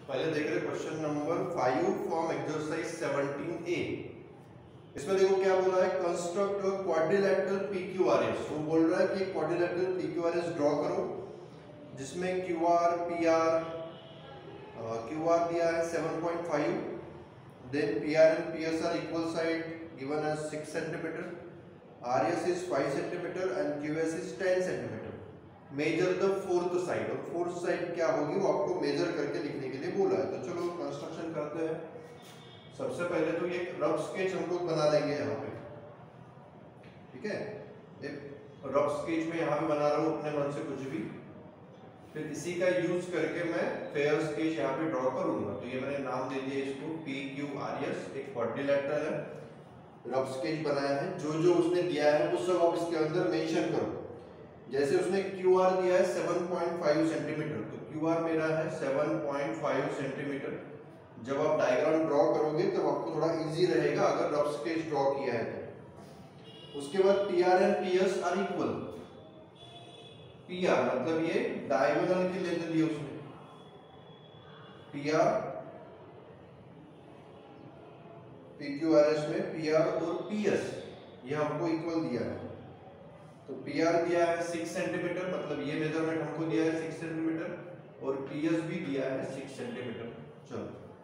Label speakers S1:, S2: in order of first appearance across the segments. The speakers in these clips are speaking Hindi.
S1: पहले देख रहे question number 5 from exercise 17A। इसमें देखो क्या बोला है, कंस्ट्रक्ट अ क्वाड्रिलेटरल PQRS। वो बोल रहा है कि क्वाड्रिलेटरल PQRS ड्रॉ करो जिसमें QR दिया है 7.5, then PR and PS are equal side given as 6 cm, RS is 5 cm and QS is 10 cm। Measure the fourth side, और फोर्थ साइड क्या होगी वो आपको मेजर करके लिखने के लिए बोला है। तो चलो कंस्ट्रक्शन करते हैं। सबसे पहले तो ये रफ स्केच हम लोग बना लेंगे यहाँ पे, ठीक है। एक रफ स्केच में यहाँ पे बना रहा हूँ अपने मन से कुछ भी, फिर इसी का यूज करके मैं फेयर स्केच यहाँ पे ड्रॉ करूंगा। तो ये मैंने नाम दे दिया इसको PQRS, एक क्वाड्रिलेटरल है, रफ स्केच बनाया है। जो जो उसने दिया है वो सब आप इसके अंदर मेंशन करो। जैसे उसने QR दिया है 7.5 सेंटीमीटर, तो QR मेरा है 7.5 सेंटीमीटर। जब आप डायग्राम ड्रॉ करोगे तो आपको थोड़ा इजी रहेगा अगर रफ स्केच ड्रॉ किया है तो। उसके बाद PR and PS are equal. PR मतलब ये डायगोनल की लेंथ दी उसने, PR PQRS में PR और PS ये हमको इक्वल दिया है। तो PR दिया है 6 सेंटीमीटर, मतलब ये मेजरमेंट हमको दिया है 6 सेंटीमीटर, और PS भी दिया है 6 सेंटीमीटर। चलो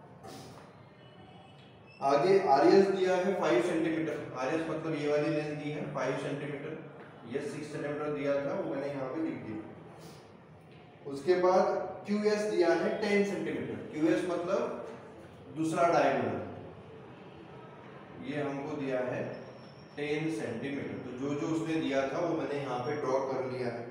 S1: आगे RS दिया है 5 सेंटीमीटर, RS मतलब ये वाली लेंथ दी है 5 सेंटीमीटर, ये 6 सेंटीमीटर दिया था वो मैंने यहाँ पे लिख दिया। उसके बाद QS दिया है 10 सेंटीमीटर, QS मतलब दूसरा डायगोनल, ये हमको दिया है 10 सेंटीमीटर। तो जो जो उसने दिया था वो मैंने यहाँ पे ड्रॉ कर लिया है।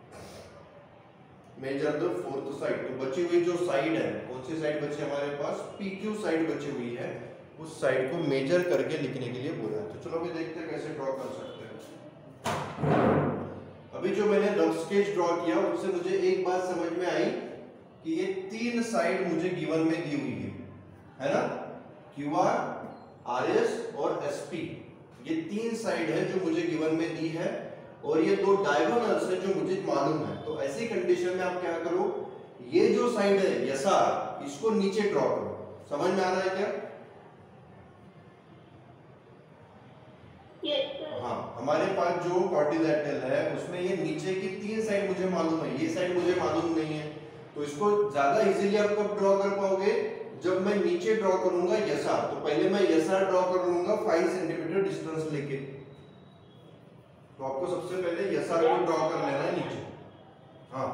S1: मेजर द फोर्थ साइड, तो बची हुई जो साइड है, कौन सी साइड बची हमारे पास, PQ साइड बची हुई है, उस साइड को मेजर करके लिखने के लिए बोला है। तो चलो अभी देखते हैं कैसे ड्रॉ कर सकते हैं। अभी जो मैंने रफ स्केच ड्रॉ किया उससे मुझे एक बात समझ में आई कि ये तीन साइड मुझे गिवन में दी हुई है ना, QR, RS और SP, ये तीन साइड है जो मुझे गिवन में दी है, और ये दो डायगोनल्स है जो मुझे मालूम है। तो ऐसी कंडीशन में आप क्या करो, ये जो साइड है यसार, इसको नीचे ड्रॉ करो। समझ में आ रहा है क्या? हाँ, हमारे पास जो क्वाड्रिलेटरल है उसमें ये नीचे की तीन साइड मुझे मालूम है, ये साइड मुझे मालूम नहीं है। तो इसको ज्यादा इजीली आप कब ड्रॉ कर पाओगे, जब मैं नीचे ड्रॉ करूंगा यसार। तो पहले मैं यसार ड्रॉ कर लूंगा 5 सेंटीमीटर डिस्टेंस लेके। तो आपको सबसे पहले यसार को ड्रॉ कर लेना है नीचे। हाँ,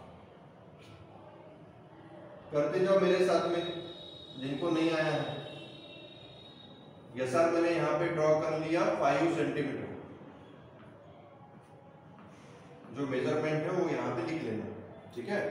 S1: करते जाओ मेरे साथ में जिनको नहीं आया है। यसार मैंने यहाँ पे ड्रॉ कर लिया 5 सेंटीमीटर, जो मेजरमेंट है वो यहाँ पे लिख लेना, ठीक है।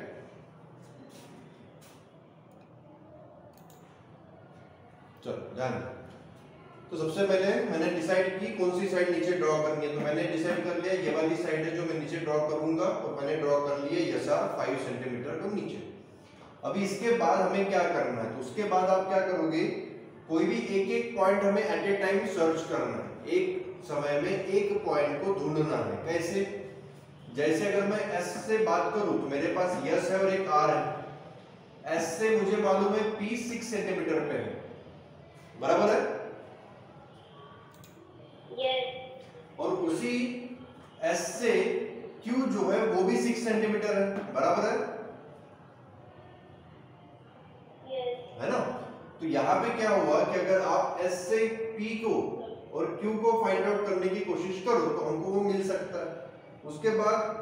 S1: चलो ध्यान। तो सबसे पहले मैंने डिसाइड की कौन सी साइड नीचे ड्रॉ करनी है। तो मैंने डिसाइड कर लिया ये वाली साइड है जो मैं नीचे ड्रॉ करूंगा, और मैंने ड्रॉ कर लिया यसार 5 सेंटीमीटर को नीचे। अभी इसके बाद हमें क्या करना है, तो उसके बाद आप क्या करोगे, कोई भी एक एक पॉइंट हमें एट ए टाइम सर्च करना है, एक समय में एक पॉइंट को ढूंढना है। कैसे? जैसे अगर मैं S से बात करूं तो मेरे पास S है और एक R है। S से मुझे मालूम है P 6 सेंटीमीटर पे है, बराबर है? yes. और उसी S से Q जो है वो भी 6 सेंटीमीटर है, बराबर है? yes. है ना? तो यहाँ पे क्या हुआ कि अगर आप S से P को और Q को फाइंड आउट करने की कोशिश करो तो हमको वो मिल सकता है। उसके बाद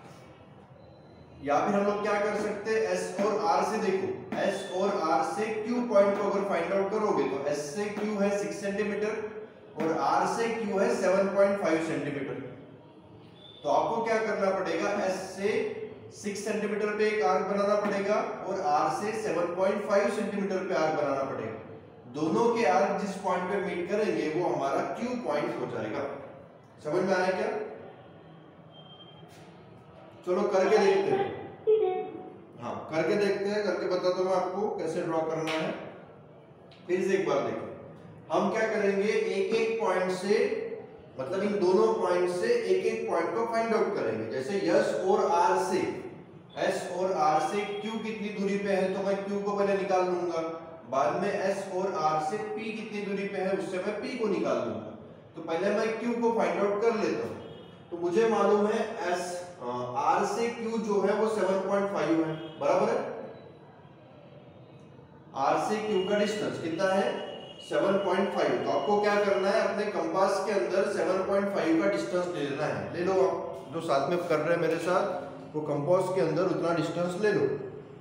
S1: या फिर हम लोग क्या कर सकते हैं, S और R से देखो, S और R से Q पॉइंट को अगर फाइंड आउट करोगे तो S से Q है 6 सेंटीमीटर और R से Q है 7.5 सेंटीमीटर। तो आपको क्या करना पड़ेगा, S से 6 सेंटीमीटर पे एक आर्क बनाना पड़ेगा और R से 7.5 सेंटीमीटर पे आर्क बनाना पड़ेगा। दोनों के आर्क जिस पॉइंट पे मीट करेंगे वो हमारा Q पॉइंट हो जाएगा। समझ में आया क्या? चलो करके देखते हैं। हाँ, करके देखते हैं, करके बताता हूँ मैं आपको कैसे ड्रॉ करना है। फिर से एक बार देखो, हम क्या करेंगे, एक एक पॉइंट से, मतलब इन दोनों पॉइंट से एक एक पॉइंट को फाइंड आउट करेंगे। जैसे S और R से S और R से Q कितनी दूरी पे है तो मैं Q को पहले निकाल लूंगा, बाद में S और R से P कितनी दूरी पे है उससे मैं P को निकाल लूंगा। तो पहले मैं Q को फाइंड आउट कर लेता हूँ। तो मुझे मालूम है R से Q जो है वो 7.5 है, बराबर है। R से Q का डिस्टेंस कितना है 7.5। तो आपको क्या करना है, अपने कंपास के अंदर 7.5 का डिस्टेंस ले लेना है। ले लो, आप जो साथ में कर रहे हैं मेरे साथ वो कंपास के अंदर उतना डिस्टेंस ले लो।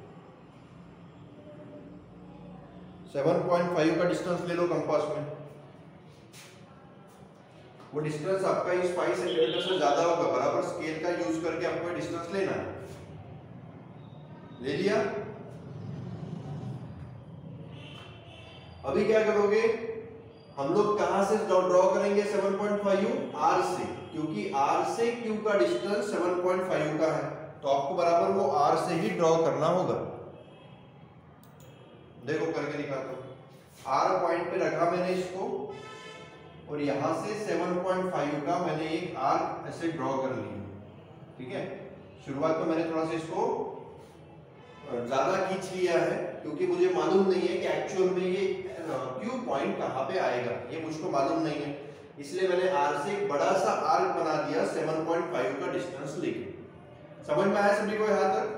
S1: 7.5 का डिस्टेंस ले लो कंपास में। वो डिस्टेंस आपका इस 5 सेंटीमीटर से ज्यादा होगा, बराबर स्केल का यूज करके आपको डिस्टेंस लेना है। ले लिया। अभी क्या करोगे, हम लोग कहां से ड्रॉ करेंगे 7.5? R से, क्योंकि R से Q का डिस्टेंस 7.5 का है, तो आपको बराबर वो R से ही ड्रॉ करना होगा। देखो करके दिखाता हूं। R पॉइंट पे रखा मैंने इसको, और यहां से 7.5 का मैंने एक आर्क ऐसे ड्रॉ कर लिया, ठीक है। शुरुआत में मैंने थोड़ा सा इसको ज्यादा खींच लिया है, क्योंकि मुझे मालूम नहीं है कि एक्चुअल में ये Q पॉइंट कहां पे आएगा, ये मुझको मालूम नहीं है। इसलिए मैंने R से एक बड़ा सा आर्क बना दिया 7.5 का डिस्टेंस लेके। समझ में आया सभी को यहां तक?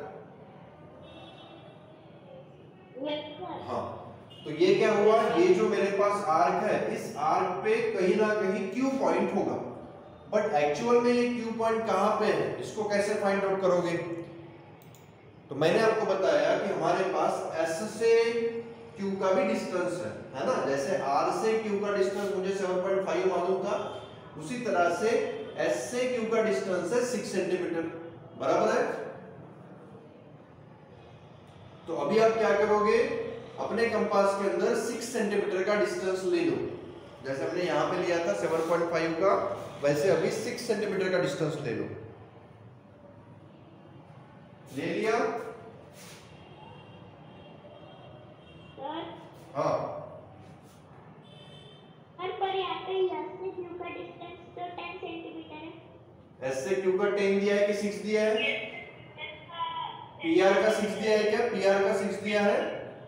S1: हाँ, तो ये क्या हुआ, ये जो मेरे पास आर्क है, इस आर्क पे कहीं ना कहीं Q पॉइंट होगा, बट एक्चुअल में ये Q पॉइंट कहां पे है, इसको कैसे फाइंड आउट करोगे? तो मैंने आपको बताया कि हमारे पास S से Q का भी डिस्टेंस है ना। जैसे R से Q का डिस्टेंस मुझे 7.5 मालूम था, उसी तरह से S से Q का डिस्टेंस है 6 सेंटीमीटर, बराबर है। तो अभी आप क्या करोगे, अपने कंपास के अंदर 6 सेंटीमीटर का डिस्टेंस ले लो। जैसे हमने यहां पे लिया था 7.5 का, वैसे अभी 6 सेंटीमीटर का डिस्टेंस ले लो। ले लिया? हाँ,
S2: पर यहाँ पे S से Q का डिस्टेंस तो 10 सेंटीमीटर है।
S1: S से Q का 10 दिया है कि 6 दिया है? PR का 6 दिया है क्या? PR का 6 दिया है?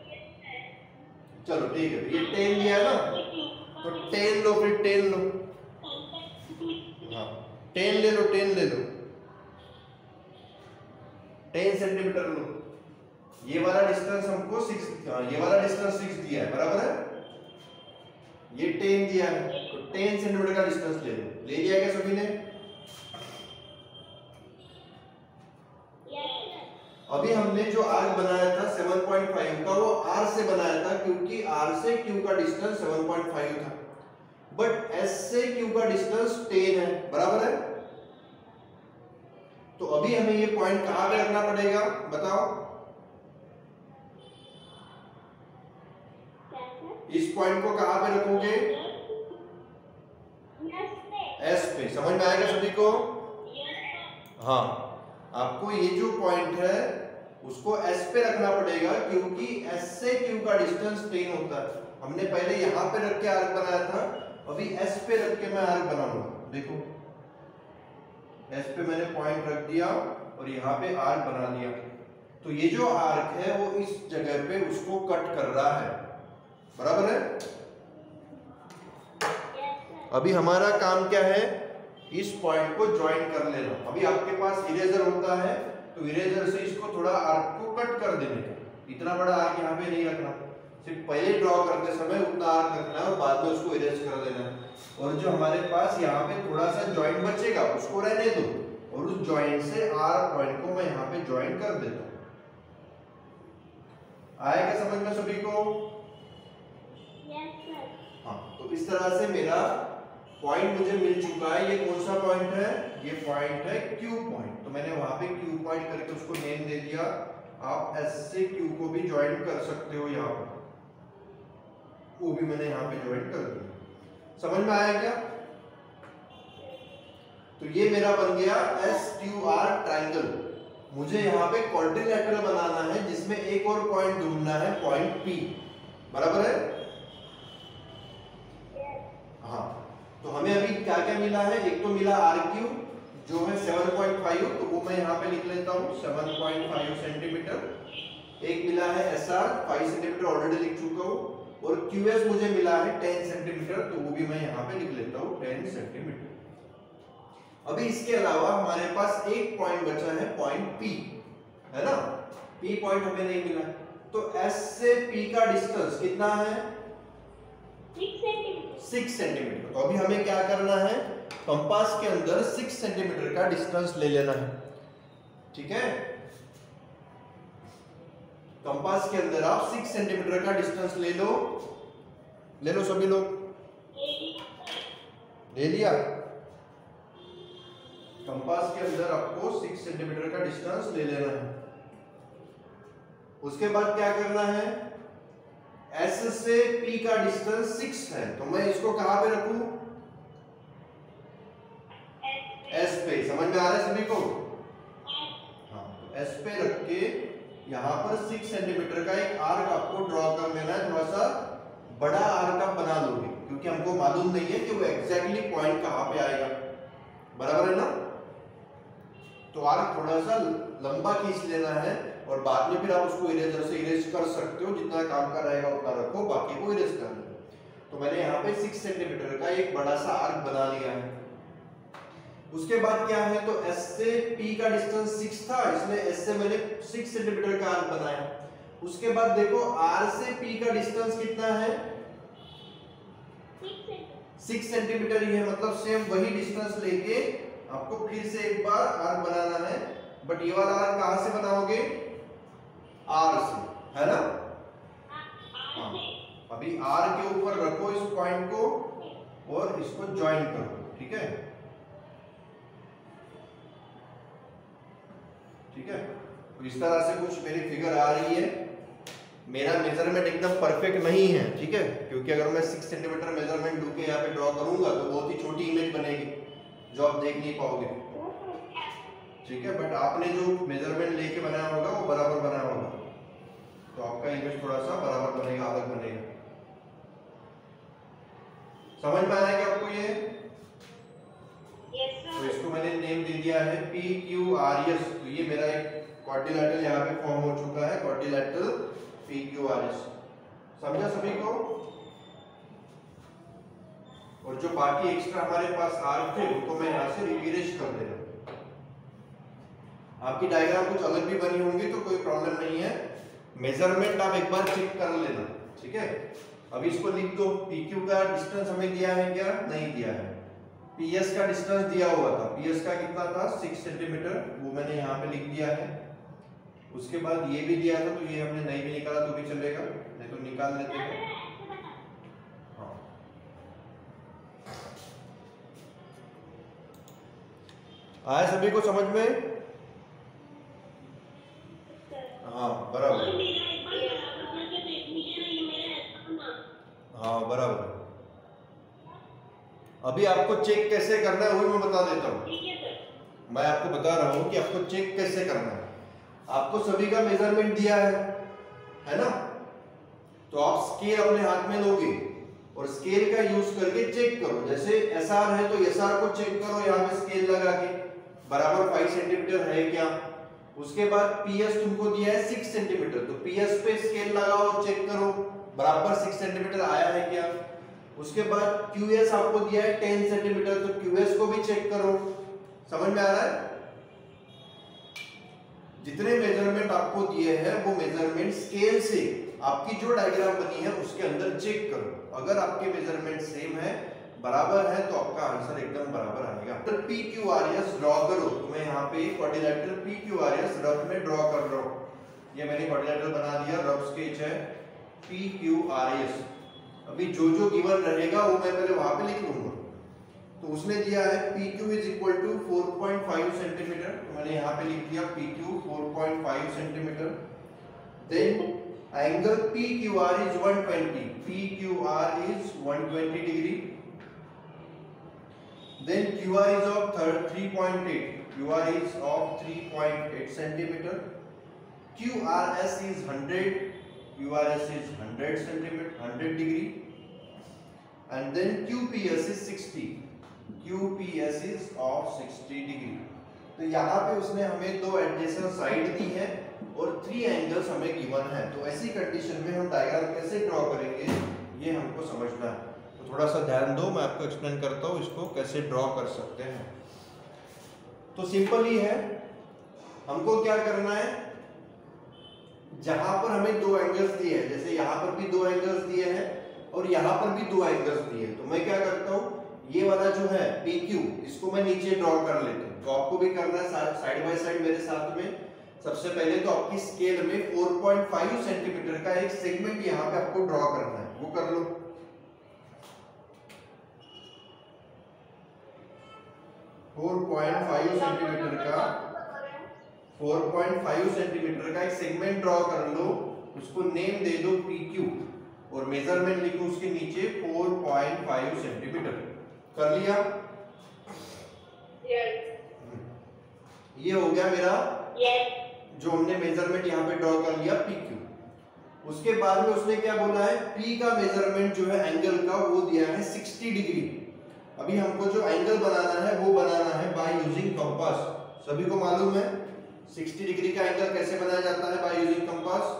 S1: चलो ठीक है, ये 10 दिया है ना, तो 10 लो, फिर 10 लो। हाँ, 10 ले लो, 10 ले लो, 10 सेंटीमीटर लो। ये वाला डिस्टेंस हमको 6, ये वाला डिस्टेंस 6 दिया है, बराबर है। ये 10 दिया है, तो 10 सेंटीमीटर का डिस्टेंस ले लो। ले लिया क्या सभी ने? अभी हमने जो आर्क बनाया था 7.5 का, वो R से बनाया था, क्योंकि R से Q का डिस्टेंस 7.5 था, बट S से Q का डिस्टेंस 10 है, बराबर है। तो अभी हमें ये पॉइंट कहां पे रखना पड़ेगा, बताओ? इस पॉइंट को कहां पे रखोगे? S पे। समझ में आएगा सभी को? हाँ, आपको ये जो पॉइंट है उसको S पे रखना पड़ेगा, क्योंकि S से Q का डिस्टेंस 10 होता है। हमने पहले यहां पे रख के आर्क बनाया था, अभी S पे रख के मैं आर्क बनाऊंगा। देखो, S पे मैंने पॉइंट रख दिया और यहाँ पे आर्क बना दिया। तो ये जो आर्क है वो इस जगह पे उसको कट कर रहा है, बराबर है। अभी हमारा काम क्या है, इस पॉइंट को ज्वाइन कर लेना। अभी आपके पास इरेजर होता है, तो इरेजर से इसको थोड़ा आर्क को कट कर देने का। इतना बड़ा आर्क यहाँ पे नहीं रखना, सिर्फ पहले ड्रॉ करते समय उतना आर्क रखना है और बाद में उसको इरेज कर देना है। और जो हमारे पास यहाँ पे थोड़ा सा ज्वाइंट बचेगा उसको रहने दो, और उस ज्वाइंट से आर पॉइंट को मैं यहाँ पे ज्वाइन कर देता हूँ। आएगा समझ में सभी को?
S2: Yes sir.
S1: हाँ, तो इस तरह से मेरा पॉइंट मुझे मिल चुका है। ये कौन सा पॉइंट है? ये पॉइंट है Q पॉइंट। तो मैंने वहां पे Q पॉइंट करके उसको नेम दे दिया। आप S से Q को भी ज्वाइन कर सकते हो, यहाँ पर वो भी मैंने यहाँ पे ज्वाइन कर दिया। समझ में आया क्या? तो ये मेरा बन गया SQR ट्रायंगल। मुझे यहाँ पे क्वाड्रिलेटरल बनाना है, जिसमें एक और पॉइंट ढूंढना है, पॉइंट P, बराबर है। हाँ, तो हमें अभी क्या क्या मिला है? एक तो मिला RQ, जो है 7.5, तो वो मैं यहाँ पे लिख लेता हूँ 7.5 सेंटीमीटर। एक मिला है SR 5 सेंटीमीटर, ऑलरेडी लिख चुका हूँ, और QS मुझे मिला है 10 सेंटीमीटर, तो वो भी मैं यहाँ पे लिख लेता हूँ 10 सेंटीमीटर। अभी इसके अलावा हमारे पास एक पॉइंट बचा है, पॉइंट P, है ना। P पॉइंट हमें नहीं मिला, तो S से P का डिस्टेंस कितना है? 6 सेंटीमीटर। तो अभी हमें क्या करना है, कंपास के अंदर 6 सेंटीमीटर का डिस्टेंस ले लेना है, ठीक है। कंपास के अंदर आप 6 सेंटीमीटर का डिस्टेंस ले लो सभी लोग, ले लिया। कंपास के अंदर आपको 6 सेंटीमीटर का डिस्टेंस ले लेना है। उसके बाद क्या करना है, S से P का डिस्टेंस 6 है, तो मैं इसको कहां पे रखूं? S पे। समझ में आ रहा है सभी को? हाँ, तो S पे रख के यहाँ पर 6 सेंटीमीटर का एक आर्क आपको ड्रॉ कर लेना है। थोड़ा सा बड़ा आर्क आप बना लोगे, क्योंकि हमको मालूम नहीं है कि वो एग्जैक्टली पॉइंट कहाँ पे आएगा, बराबर है ना। तो आर्क थोड़ा सा लंबा खींच लेना है, और बाद में फिर आप उसको इरेजर से इरेज कर सकते हो, जितना काम का रहेगा उतना रखो, बाकी को इरेज कर लो। तो मैंने यहाँ पे 6 सेंटीमीटर का एक बड़ा सा आर्क बना लिया है। उसके बाद क्या है, तो S से P का डिस्टेंस 6 था, इसलिए S से मैंने 6 सेंटीमीटर का आर्क बनाया। उसके बाद देखो R से P का डिस्टेंस कितना है? 6 सेंटीमीटर ही है, मतलब सेम वही डिस्टेंस लेके आपको फिर से एक बार आर्क बनाना है, बट ये वाला आर्क कहां से बनाओगे? R से, है ना। हाँ, अभी R के ऊपर रखो इस पॉइंट को और इसको ज्वाइन करो, ठीक है। ठीक है, तो इस तरह से कुछ मेरी फिगर आ रही है। मेरा मेजरमेंट एकदम परफेक्ट नहीं है, ठीक है, क्योंकि अगर मैं 6 सेंटीमीटर मेजरमेंट लूँ के यहाँ पे ड्रॉ करूंगा तो बहुत ही छोटी इमेज बनेगी जो आप देख नहीं पाओगे, ठीक है। बट आपने जो मेजरमेंट लेके बनाया होगा वो बराबर बनाया होगा, तो आपका इमेज थोड़ा सा बराबर बनेगा, अलग बनेगा। समझ में आया क्या आपको ये? तो इसको मैंने नेम दे दिया है PQRS। तो ये मेरा एक क्वाड्रिलेटरल यहाँ पे फॉर्म हो चुका है, क्वाड्रिलेटरल PQRS। समझा सभी को? और जो बाकी एक्स्ट्रा हमारे पास आर्क थे उनको मैं यहाँ से रिअरेंज कर दे रहा हूँ। आपकी डायग्राम कुछ अलग भी बनी होंगी तो कोई प्रॉब्लम नहीं है, मेजरमेंट आप एक बार चेक कर लेना, ठीक है। अभी इसको लिख दो, PQ का डिस्टेंस हमें दिया है क्या? नहीं दिया है। PS का डिस्टेंस दिया हुआ था, PS का कितना था? 6 सेंटीमीटर, वो मैंने यहाँ पे लिख दिया है। उसके बाद ये भी दिया था, तो ये हमने नहीं भी निकाला तो भी चलेगा, नहीं तो निकाल लेते हैं। हाँ, आया सभी को समझ में? हाँ बराबर, हाँ बराबर। अभी आपको चेक कैसे करना है वही मैं बता देता हूँ। मैं आपको बता रहा हूँ कि आपको चेक कैसे करना है। आपको सभी का मेजरमेंट दिया है ना, तो आप स्केल अपने हाथ में लोगे और स्केल का यूज करके चेक करो। जैसे SR है तो SR को चेक करो, यहाँ पे स्केल लगा के बराबर 5 सेंटीमीटर है क्या। उसके बाद PS तुमको दिया है 6 सेंटीमीटर, तो PS पे स्केल लगाओ और चेक करो बराबर 6 सेंटीमीटर आया है क्या। उसके बाद QS आपको दिया है 10 सेंटीमीटर, तो QS को भी चेक करो। समझ में आ रहा है? जितने मेजरमेंट आपको दिए हैं वो मेजरमेंट स्केल से आपकी जो डायग्राम बनी है उसके अंदर चेक करो। अगर आपके मेजरमेंट सेम है, बराबर है, तो आपका आंसर एकदम बराबर आएगा। तो PQRS ड्रॉ करो, तो मैं यहाँ पे क्वाड्रिलेटरल PQRS रफ में ड्रॉ कर रहा हूँ। ये मैंने क्वाड्रिलेटरल बना दिया, रफ स्केच है PQRS। अभी जो जो गिवन रहेगा वो मैं पहले वहां पे लिख लूंगा। तो उसने दिया है PQ is equal to 4.5 centimetre, तो मैंने यहाँ पे लिख दिया PQ 4.5 centimetre. Then angle PQR is 120, PQR is 120 degree. Then QR is of 3.8, QR is of 3.8 centimetre. QRS is 100, QRS is 100 centimeter, 100 degree, and then QPS is 60, QPS is of 60 degree. तो यहाँ पे उसने हमें दो एडजेसेंट साइड दी है और 3 एंगल्स हमें गिवन है। तो ऐसी कंडीशन में हम डायग्राम कैसे ड्रॉ करेंगे ये हमको समझना है। तो थोड़ा सा ध्यान दो, मैं आपको एक्सप्लेन करता हूँ इसको कैसे ड्रॉ कर सकते हैं। तो सिंपल ही है, हमको क्या करना है, जहां पर हमें दो एंगल्स दिए हैं, जैसे यहाँ पर भी दो एंगल्स दिए हैं और यहाँ पर भी दो एंगल्स दिए हैं, तो मैं क्या करता हूँ, ये वाला जो है PQ इसको मैं नीचे ड्रॉ कर लेता हूँ। तो आपको भी करना है साइड बाय साइड मेरे साथ में। सबसे पहले तो आपकी स्केल में 4.5 सेंटीमीटर का एक सेगमेंट यहाँ पे आपको ड्रॉ करना है, वो कर लो। 4.5 सेंटीमीटर का एक सेगमेंट ड्रॉ कर लो, उसको नेम दे दो PQ और मेजरमेंट लिखो उसके नीचे 4.5 सेंटीमीटर। कर लिया? ये हो गया मेरा जो हमने मेजरमेंट यहाँ पे ड्रॉ कर लिया PQ। उसके बाद में उसने क्या बोला है, P का मेजरमेंट जो है एंगल का वो दिया है 60 डिग्री। अभी हमको जो एंगल बनाना है वो बनाना है बाय यूजिंग कंपास। सभी को मालूम है 60 डिग्री का एंगल कैसे बनाया जाता है by using compass?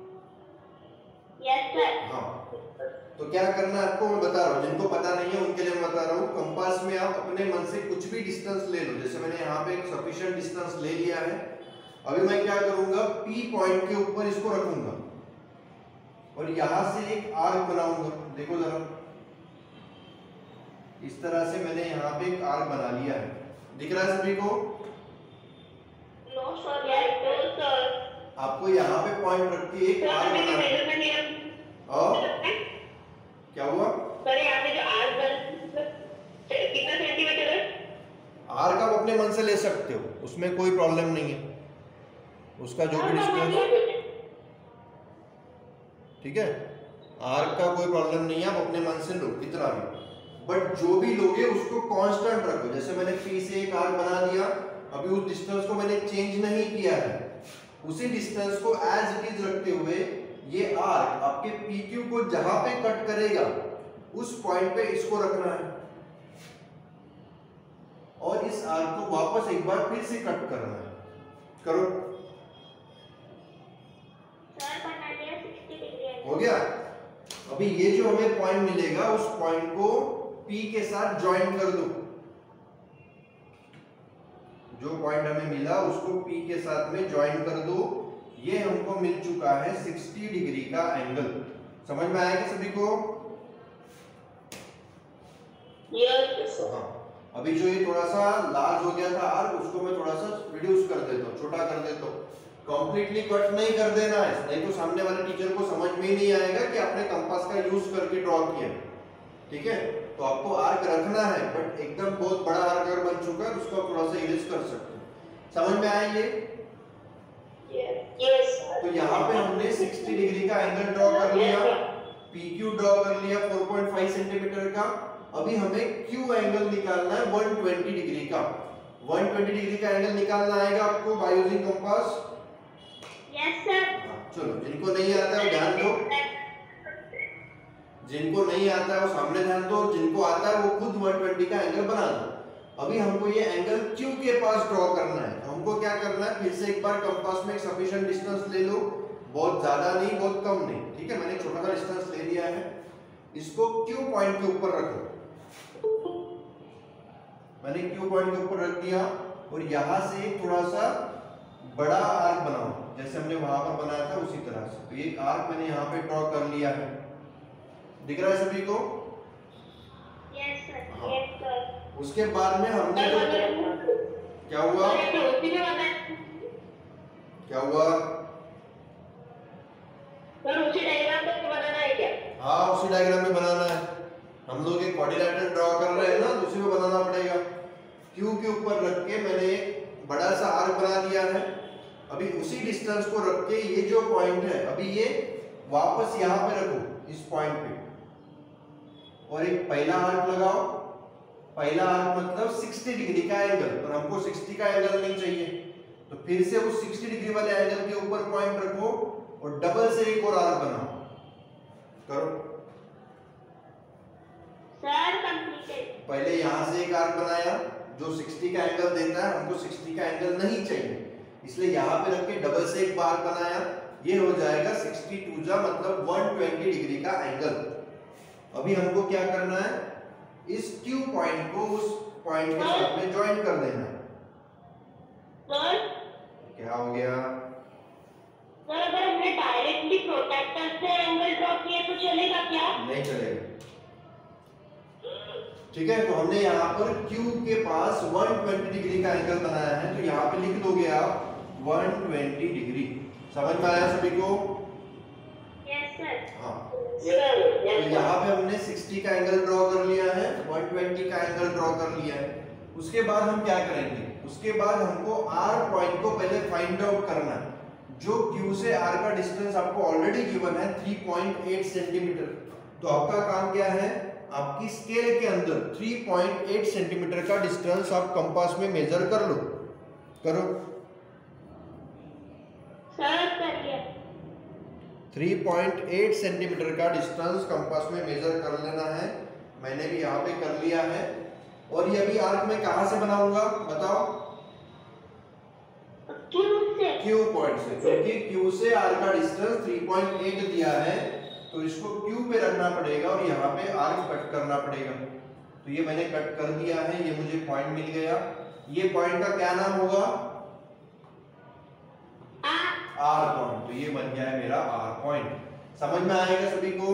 S2: Yes sir.
S1: हाँ, तो क्या करना है आपको मैं बता रहा हूँ, जिनको पता नहीं है उनके लिए मैं बता रहा हूँ। कंपास में आप अपने मन से कुछ भी डिस्टेंस ले लो, जैसे मैंने यहाँ पे एक सफिशिएंट डिस्टेंस ले लिया है। अभी मैं क्या करूंगा, P पॉइंट के ऊपर इसको रखूंगा और यहां से एक आर्क बनाऊंगा। देखो जरा, इस तरह से मैंने यहाँ पे एक आर्क बना लिया है। दिख रहा है सभी को?
S2: No sir, yes sir.
S1: आपको यहाँ पे पॉइंट रख के एक आर्क बनाना है। और क्या हुआ
S2: सर, यहाँ पे जो आर्क कितना सेंटीमीटर है?
S1: आर्क आप अपने मन से ले सकते हो, उसमें कोई प्रॉब्लम नहीं है, उसका जो भी डिस्टेंस, ठीक है, आर्क का कोई प्रॉब्लम नहीं है, आप अपने मन से लो कितना भी, बट जो भी लोगे उसको कांस्टेंट रखो। जैसे मैंने P से एक आर्क बना दिया, अभी उस डिस्टेंस को मैंने चेंज नहीं किया है, उसी डिस्टेंस को एज इट इज रखते हुए ये आर्क आपके PQ को जहां पे कट करेगा उस पॉइंट पे इसको रखना है और इस आर्क को वापस एक बार फिर से कट करना है। करो।
S2: सर, बना लिया 60 डिग्री।
S1: हो गया? अभी ये जो हमें पॉइंट मिलेगा उस पॉइंट को P के साथ ज्वाइन कर दो। जो पॉइंट हमें मिला उसको P के साथ में ज्वाइन कर दो। ये हमको मिल चुका है 60 डिग्री का एंगल। समझ में आया कि सभी को?
S2: यस।
S1: हाँ, अभी जो ये थोड़ा सा लार्ज हो गया था आर्क, उसको मैं थोड़ा सा रिड्यूस कर देता हूँ, छोटा कर देता हूँ। कंप्लीटली कट नहीं कर देना है, नहीं तो सामने वाले टीचर को समझ में ही नहीं आएगा कि आपने कंपास का यूज करके ड्रॉ किया। ठीक है, तो आपको आर्क रखना है, बट एकदम बहुत बड़ा आर्क अगर बन चुका है तो उसको थोड़ा सा इरेज कर सकते हैं। समझ में आया ये?
S2: यस।
S1: तो यहाँ पे हमने 60 डिग्री का एंगल ड्रॉ कर लिया, PQ ड्रॉ कर लिया 4.5 सेंटीमीटर का। अभी हमें Q एंगल निकालना है 120 डिग्री का। 120 डिग्री का एंगल निकालना आएगा आपको by using compass?
S2: Yes sir.
S1: चलो, जिनको नहीं आता है ध्यान दो, जिनको नहीं आता है वो सामने ध्यान दो, जिनको आता है वो खुद 120 का एंगल बना दो। अभी हमको ये एंगल Q के पास ड्रॉ करना है। हमको क्या करना है, फिर से एक बार कंपास में एक सफिशिएंट डिस्टेंस ले लो, बहुत ज्यादा नहीं बहुत कम नहीं, ठीक है, मैंने एक छोटा सा डिस्टेंस ले लिया है। इसको Q पॉइंट के ऊपर रखो। मैंने Q पॉइंट के ऊपर रख दिया और यहां से थोड़ा सा बड़ा आर्क बनाओ, जैसे हमने वहां पर बनाया था उसी तरह से। तो एक आर्क मैंने यहाँ पे ड्रॉ कर लिया है। दिख रहा है सभी को?
S2: Yes sir. Yes sir.
S1: उसके बाद में हमने जो क्या हुआ क्या हुआ
S2: सर, उसी डायग्राम पे बनाना है क्या?
S1: हाँ, उसी डायग्राम में बनाना है। हम लोग एक क्वाड्रिलेटरल ड्रॉ कर रहे हैं ना, तो उसी में बनाना पड़ेगा। Q के ऊपर रख के मैंने एक बड़ा सा आर्क बना दिया है। अभी उसी डिस्टेंस को रख के ये जो पॉइंट है, अभी ये वापस यहाँ पे रखो इस पॉइंट पे और एक पहला आर्क लगाओ। पहला आर्क मतलब 60 डिग्री का एंगल, पर हमको 60 का एंगल नहीं चाहिए, तो फिर से उस 60 डिग्री वाले एंगल के ऊपर पॉइंट रखो और डबल से एक और आर्क बनाओ। करो।
S2: Sir, completed.
S1: पहले यहाँ से एक आर्क बनाया जो 60 का एंगल देता है, हमको 60 का एंगल नहीं चाहिए, इसलिए यहाँ पे रख के डबल से एक बार बनाया, ये हो जाएगा 62 जा मतलब 120 डिग्री का एंगल। अभी हमको क्या करना है, इस Q पॉइंट को उस पॉइंट के साथ में ज्वाइन कर देना है। क्या हो गया?
S2: सर अगर हमने डायरेक्टली प्रोट्रैक्टर से एंगल ड्रॉ किया तो चलेगा क्या?
S1: नहीं चलेगा। ठीक है, तो हमने यहाँ पर Q के पास 120 डिग्री का एंगल बनाया है, तो यहाँ पे लिख दोगे आप 120 डिग्री। समझ में आया सभी को?
S2: Yes sir.
S1: हाँ, तो यहाँ पे हमने 60 का एंगल ड्रॉ कर लिया है, 120 का एंगल ड्रॉ कर लिया है। उसके बाद हम क्या करेंगे, उसके बाद हमको R पॉइंट को पहले फाइंड आउट करना है। जो Q से R का डिस्टेंस आपको ऑलरेडी गिवन है 3.8 सेंटीमीटर, तो आपका काम क्या है, आपकी स्केल के अंदर 3.8 सेंटीमीटर का डिस्टेंस आप कंपास में मेजर कर लो। करो
S2: सर, कर लिया।
S1: 3.8 सेंटीमीटर का डिस्टेंस कंपास में मेजर कर लेना है। मैंने भी यहाँ पे कर लिया है। और ये अभी आर्क में कहाँ से बनाऊंगा बताओ? Q पॉइंट से, क्योंकि Q से R का डिस्टेंस 3.8 दिया है, तो इसको Q पे रखना पड़ेगा और यहाँ पे आर्क कट करना पड़ेगा। तो ये मैंने कट कर दिया है, ये मुझे पॉइंट मिल गया। ये पॉइंट का क्या नाम होगा? R point. तो ये बन गया है मेरा R पॉइंट। समझ में आएगा सभी को?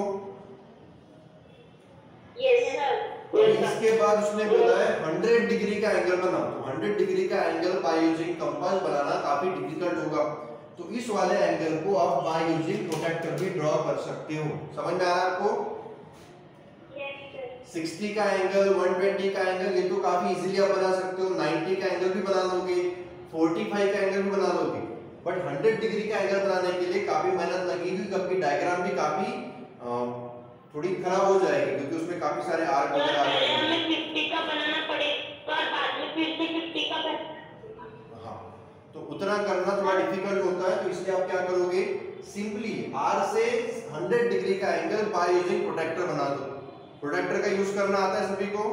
S2: Yes sir.
S1: इसके बाद उसने बोला है 100 डिग्री का एंगल बनाओ। तो 100 डिग्री का एंगल बाय यूजिंग कंपास बनाना काफी डिफिकल्ट होगा, तो इस वाले एंगल को आप बाय यूजिंग प्रोट्रैक्टर भी ड्रॉ कर सकते हो। समझ में आ रहा है आपको?
S2: Yes sir.
S1: 60 का एंगल, 120 का एंगल, ये तो काफी इजीली आप बना सकते हो। 90 का एंगल भी बना लोगे, 45 का एंगल भी बना लोगे, बट 100 डिग्री का एंगल बनाने के लिए काफी मेहनत लगेगी, क्योंकि डायग्राम भी काफी थोड़ी खराब हो जाएगी, क्योंकि उसमें काफी सारे आर्क वगैरह आ जाएंगे।
S2: हमें 50 का बनाना पड़ेगा और बाद में फिर से 50 का बनाना।
S1: हाँ, तो उतना करना थोड़ा डिफिकल्ट होता है, तो इसलिए आप क्या करोगे, सिंपली R से 100 डिग्री का एंगल बाय यूजिंग प्रोट्रैक्टर बना दो। प्रोट्रैक्टर का यूज करना आता है सभी को?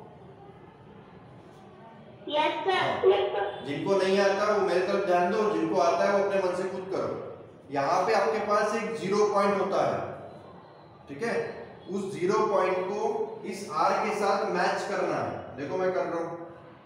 S2: Yes sir.
S1: जिनको नहीं आता वो मेरे तरफ ध्यान दो, जिनको आता है वो अपने मन से खुद करो। यहाँ पे आपके पास एक 0 पॉइंट होता है, ठीक है? उस 0 पॉइंट को इस R के साथ मैच करना है। देखो मैं कर रहा हूं,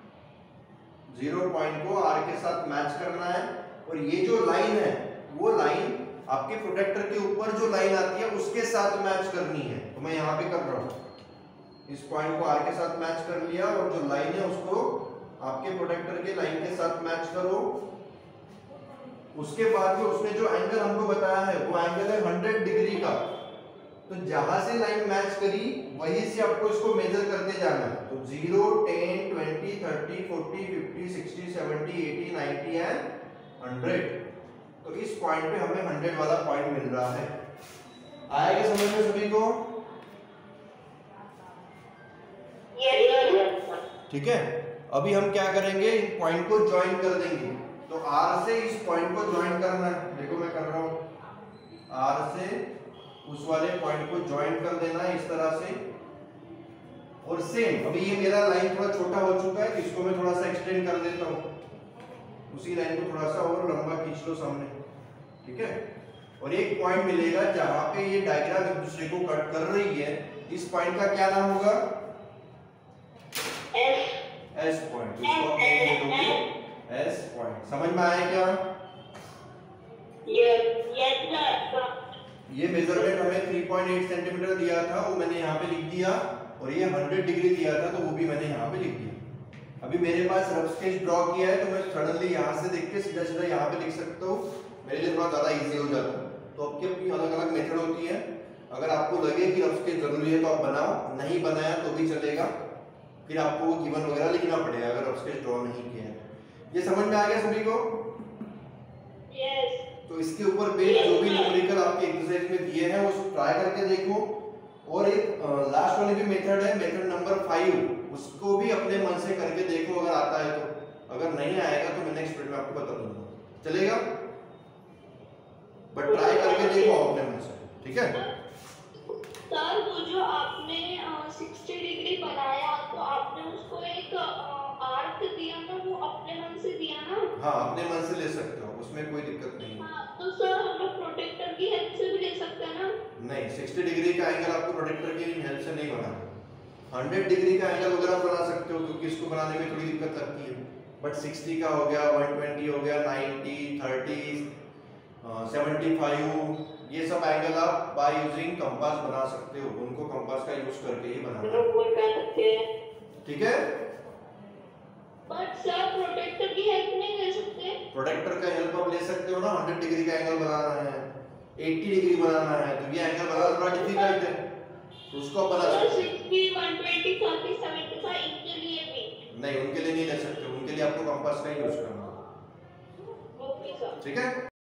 S1: 0 पॉइंट को R के साथ मैच करना है, और ये जो लाइन है वो लाइन आपके प्रोटेक्टर के ऊपर जो लाइन आती है उसके साथ मैच करनी है। तो मैं यहाँ पे कर रहा हूँ, इस पॉइंट को R के साथ मैच कर लिया, और जो लाइन है उसको आपके प्रोटेक्टर के लाइन के साथ मैच करो। उसके बाद में उसने जो एंगल हमको बताया है वो एंगल है 100 डिग्री का। तो जहां से लाइन मैच करी वहीं से आपको इसको मेजर करते जाना है। तो 0, 10, 20, 30, 40, 50, 60, 70, 80, 90 एंड 100। तो इस पॉइंट पे हमें 100 वाला पॉइंट मिल रहा है। आएगा समझ में सभी को? ठीक है, अभी हम क्या करेंगे, इन पॉइंट को ज्वाइन कर देंगे। तो R से इस पॉइंट को ज्वाइन करना है। देखो मैं कर रहा हूं, R से उस वाले पॉइंट को ज्वाइन कर देना है इस तरह से। और सेम, अभी ये मेरा लाइन थोड़ा छोटा हो चुका है, इसको मैं थोड़ा सा एक्सटेंड कर देता हूँ। उसी लाइन को थोड़ा सा और लंबा खींच लो सामने, ठीक है? और एक पॉइंट मिलेगा जहां पे ये डायग्राम एक दूसरे को कट कर रही है। इस पॉइंट का क्या नाम होगा? S point. इसको आप नाम दे दोगे S पॉइंट। समझ में आया क्या?
S2: Yes sir.
S1: ये मेजरमेंट हमें 3.8 सेंटीमीटर दिया था, वो मैंने यहाँ पे लिख दिया, और ये 100 डिग्री दिया था, तो वो भी मैंने यहाँ पे लिख दिया। अभी मेरे पास रफ स्केच ड्रॉ किया है, तो मैं सडनली यहाँ से देख के सीधा सीधा यहाँ पे लिख सकता हूँ, मेरे लिए थोड़ा ज़्यादा इजी हो जाता है। तो आपकी अपनी अलग अलग मेथड होती है। अगर आपको लगे कि रफ स्केच जरूरी है तो आप बनाओ, नहीं बनाया तो भी चलेगा, फिर आपको गिवन वगैरह लिखना पड़ेगा अगर रफ स्केच ड्रॉ नहीं किया है। ये समझ में आ गया सभी को?
S2: यस।
S1: तो इसके ऊपर बेस्ड जो भी न्यूमेरिकल आपके एक्सरसाइज में दिए हैं वो ट्राई करके देखो। और एक लास्ट वाली भी मेथड है, मेथड नंबर 5, उसको भी अपने मन से करके देखो अगर आता है तो। अगर नहीं आएगा तो मैं नेक्स्ट वीडियो में आपको बता दूंगा, चलेगा? बट ट्राई करके देखो अपने मन से, ठीक है?
S2: सर वो जो आपने 60 डिग्री बनाया, तो
S1: हाँ अपने मन से ले सकते हो, उसमें कोई दिक्कत नहीं है।
S2: हाँ, तो सर हम लोग प्रोटेक्टर की हेल्प से भी ले सकते हैं ना?
S1: नहीं, 60 डिग्री का एंगल आपको प्रोटेक्टर की हेल्प से नहीं बनाना। 100 डिग्री का एंगल वगैरह आप बना सकते हो, क्योंकि इसको बनाने में थोड़ी दिक्कत लगती है। बट 60 का हो गया, 120 हो गया, 90, 30, 75, ये सब एंगल आप बाय यूजिंग कंपास बना सकते हो। उनको कंपास का यूज करके ही बनाना है, ठीक है?
S2: बट सर प्रोटेक्टर की हेल्प नहीं ले सकते?
S1: प्रोटेक्टर का हेल्प आप ले सकते हो ना। 100 डिग्री का एंगल बनाना है, 80 डिग्री बनाना है, तो ये एंगल बनाना थोड़ा डिफिकल्ट है, तो उसको आप बना सकते हो।
S2: 60, 120, 30, 75 इनके लिए भी?
S1: नहीं, उनके लिए नहीं ले सकते, उनके लिए आपको कंपास का ही यूज करना है,
S2: ओके सर।
S1: ठीक है?